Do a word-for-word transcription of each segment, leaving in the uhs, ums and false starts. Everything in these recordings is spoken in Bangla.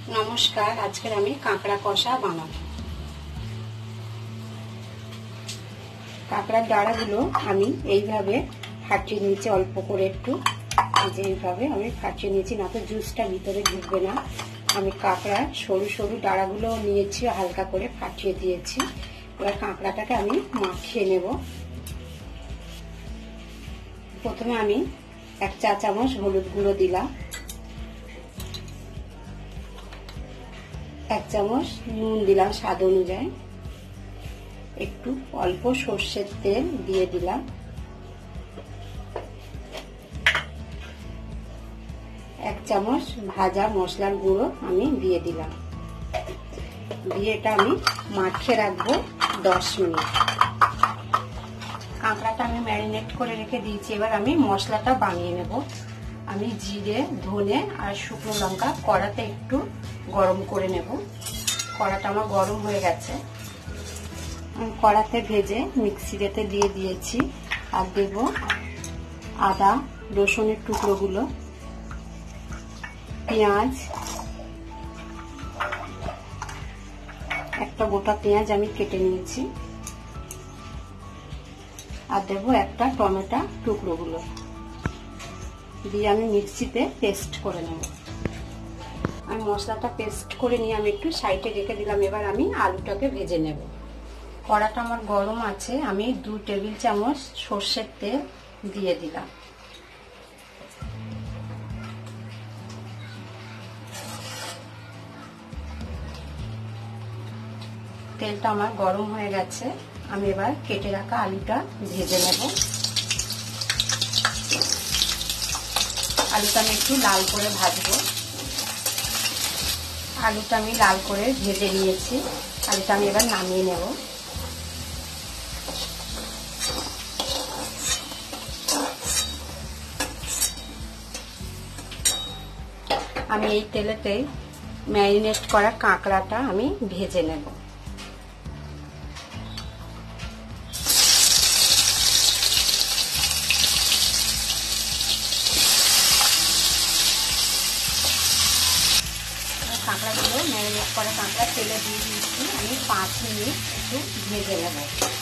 নমস্কার, আজকের আমি কাঁকড়া কষা বানাবো। কাঁকড়ার ডাঁড়াগুলো আমি এইভাবে ফাটিয়ে নিয়েছি, অল্প করে একটু যে এইভাবে আমি ফাটিয়ে নিয়েছি, না তো জুসটা ভিতরে ঢুকবে না। আমি কাঁকড়ার সরু সরু ডাঁড়াগুলো নিয়েছি, হালকা করে ফাটিয়ে দিয়েছি। এবার কাঁকড়াটাকে আমি মাখিয়ে নেব। প্রথমে আমি এক চা চামচ হলুদ গুঁড়ো দিলাম, এক চামচ নুন দিলাম স্বাদ অনুযায়ী, একটু অল্প সর্ষের তেল দিয়ে দিলাম, এক চামচ ভাজা মশলার গুঁড়ো আমি দিয়ে দিলাম। দিয়ে এটা আমি মাখিয়ে রাখবো দশ মিনিট। কাঁকড়াটা আমি ম্যারিনেট করে রেখে দিয়েছি। এবার আমি মশলাটা বানিয়ে নেব। আমি জিরে, ধনে আর শুকনো লঙ্কা কড়াতে একটু গরম করে নেব। কড়াটা আমার গরম হয়ে গেছে, আমি কড়াতে ভেজে মিক্সিতে দিয়ে দিয়েছি। আর দেব আদা রসুনের টুকরোগুলো, পেঁয়াজ, একটা গোটা পেঁয়াজ আমি কেটে নিয়েছি, আর দেব একটা টমেটো টুকরোগুলো দিয়ে আমি মিক্সিতে পেস্ট করে নেব। আমি মশলাটা পেস্ট করে নিয়ে আমি একটু সাইডে রেখে দিলাম। এবার আমি আলুটাকে ভেজে নেব। কড়াটা আমার গরম আছে, আমি দু টেবিল চামচ সর্ষের তেল দিয়ে দিলাম। তেলটা আমার গরম হয়ে গেছে, আমি এবার কেটে রাখা আলুটা ভেজে নেব। আলুটা আমি একটু লাল করে ভাজবো। আলুটা আমি লাল করে ভেজে নিয়েছি, আলুটা আমি এবার নামিয়ে নেব। আমি এই তেলেতে ম্যারিনেট করা কাঁকড়াটা আমি ভেজে নেব। কাঁকড়াগুলো ম্যারিনেট করা কাঁকড়া তেলে দিয়ে দিচ্ছি, আমি পাঁচ মিনিট একটু ভেজে নেব।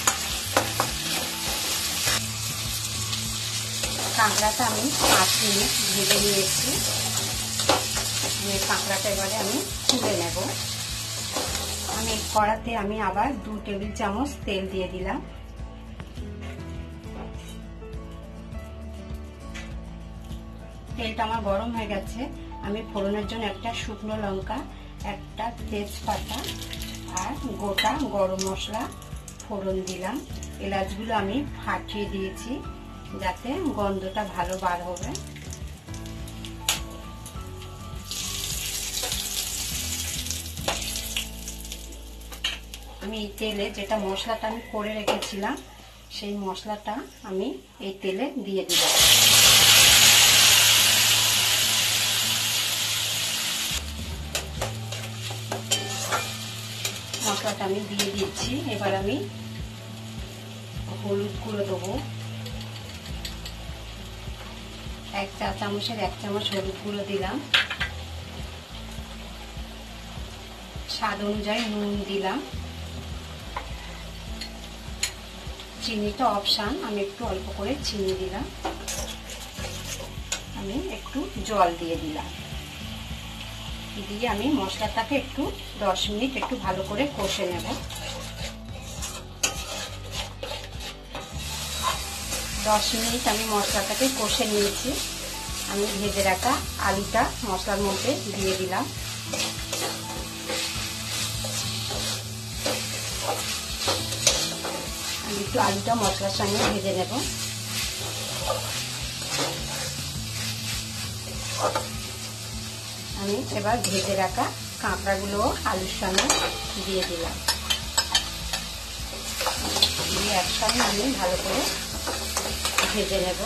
কাঁকড়াটা আমি পাঁচ মিনিট ভেজে নিয়েছি। কাঁকড়াটা এবারে আমি তুলে নেব। আমি কড়াতে আমি আবার দু টেবিল চামচ তেল দিয়ে দিলাম। তেলটা আমার গরম হয়ে গেছে, আমি ফোড়নের জন্য একটা শুকনো লঙ্কা, একটা তেজপাতা আর গোটা গরম মশলা ফোড়ন দিলাম। এলাচগুলো আমি ফাটিয়ে দিয়েছি যাতে গন্ধটা ভালো বার হবে। আমি এই তেলে যেটা মশলাটা আমি করে রেখেছিলাম সেই মশলাটা আমি এই তেলে দিয়ে দিলাম। মশলাটা আমি দিয়ে দিচ্ছি। এবার আমি হলুদ গুঁড়ো দেবো, এক চা চামচের এক চামচ হলুদ গুঁড়ো দিলাম, স্বাদ অনুযায়ী নুন দিলাম, চিনিটা অপশন, আমি একটু অল্প করে চিনি দিলাম, আমি একটু জল দিয়ে দিলাম। দিয়ে আমি মশলাটাকে একটু দশ মিনিট একটু ভালো করে কষে নেব। দশ মিনিট আমি মশলাটাকে কষে নিয়েছি। আমি ভেজে রাখা আলুটা মশলার মধ্যে দিয়ে দিলাম। আমি একটু আলুটা মশলার সঙ্গে ভেজে নেব। আমি এবার ভেজে রাখা কাঁকড়াগুলো আলুর সঙ্গে দিয়ে দিলাম। দিয়ে একসঙ্গে আমি ভালো করে ভেজে নেব।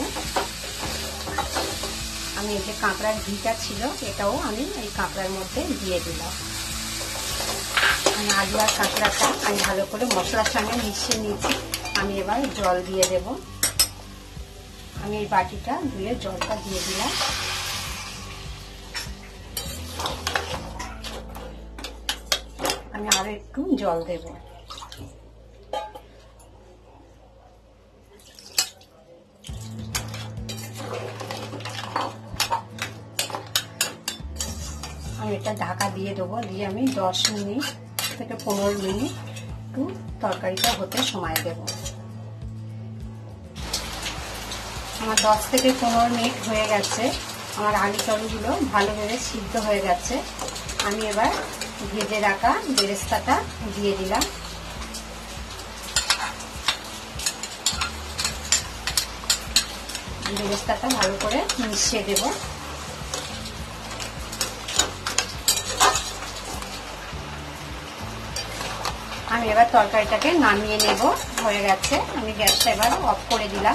আমি এই যে কাঁকড়ার ঘিটা ছিল এটাও আমি এই কাঁকড়ার মধ্যে দিয়ে দিলাম। আমি আলু আর কাঁকড়াটা আমি ভালো করে মশলার সঙ্গে মিশিয়ে নিয়েছি। আমি এবার জল দিয়ে দেব। আমি এই বাটিটা ধুয়ে জলটা দিয়ে দিলাম। আমি আরো একটু জল দেব। আমি এটা ঢাকা দিয়ে দেবো, দিয়ে আমি দশ মিনিট থেকে পনেরো মিনিট একটু তরকারিটা হতে সময় দেব। আমার দশ থেকে পনেরো মিনিট হয়ে গেছে, আমার আলু চালুগুলো ভালোভাবে সিদ্ধ হয়ে গেছে। আমি এবার ভেজে রাখা বেরেস্তাটা দিয়ে দিলাম। বেরেস্তাটা ভালো করে মিশিয়ে দেব। আমি এবার তরকারিটাকে নামিয়ে নেব, হয়ে গেছে। আমি গ্যাসটা এবার অফ করে দিলাম।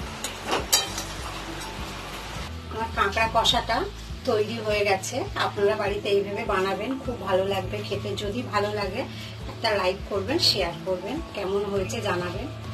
আমার কাঁকড়া কষাটা তৈরি হয়ে গেছে। আপনারা বাড়িতে এইভাবে বানাবেন, খুব ভালো লাগবে খেতে। যদি ভালো লাগে একটা লাইক করবেন, শেয়ার করবেন, কেমন হয়েছে জানাবেন।